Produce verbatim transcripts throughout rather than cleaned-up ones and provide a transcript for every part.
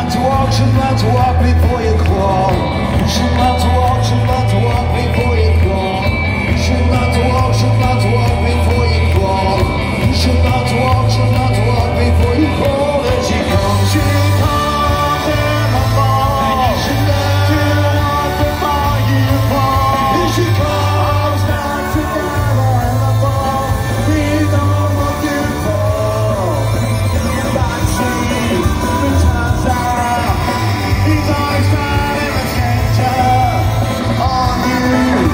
learn to walk, should learn to walk before you crawl. Should learn to walk, should learn to walk before you crawl. Should learn to walk, should learn to walk before you crawl. Should learn to walk, should learn to walk before you crawl. There she comes, she comes in the fall. And you should learn to walk before you fall. Here she comes, down together in the fall. We don't want you to fall. God sees the turns out. He's always trying to change her on you.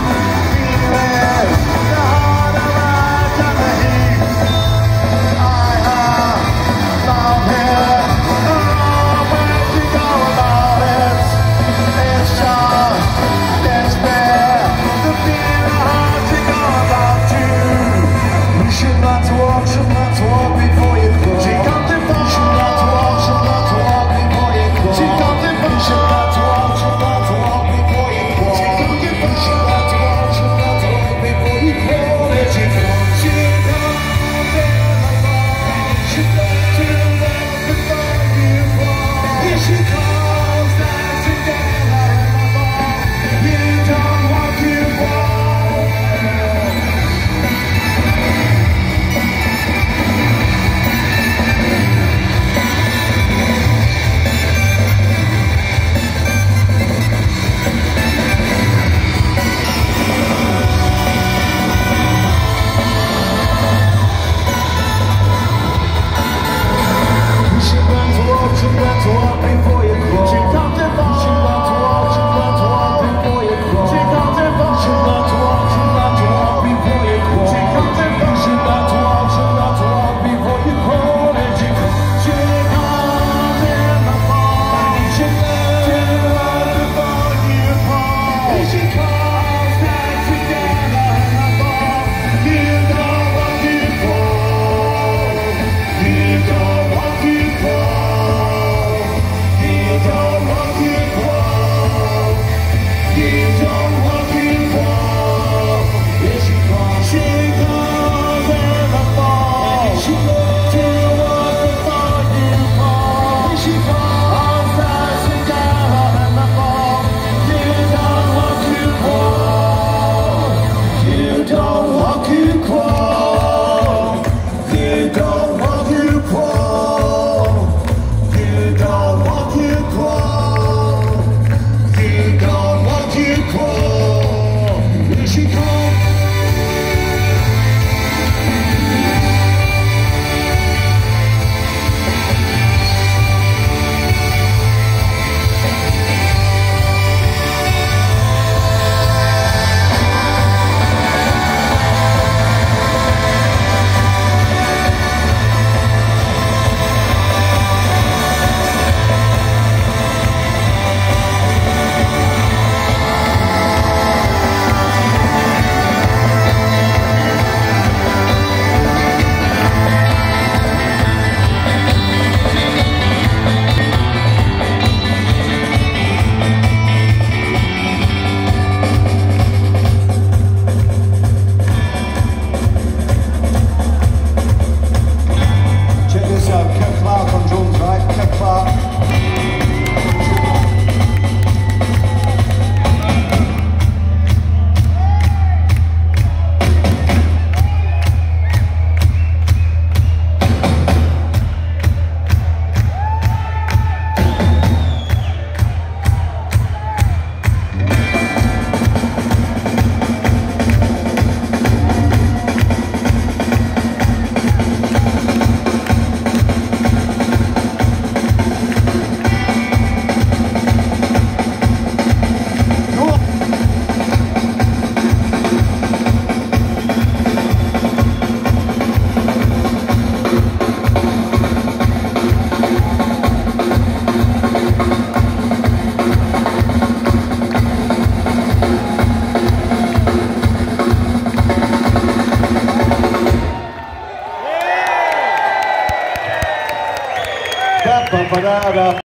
Ba, ba, ba, da, da.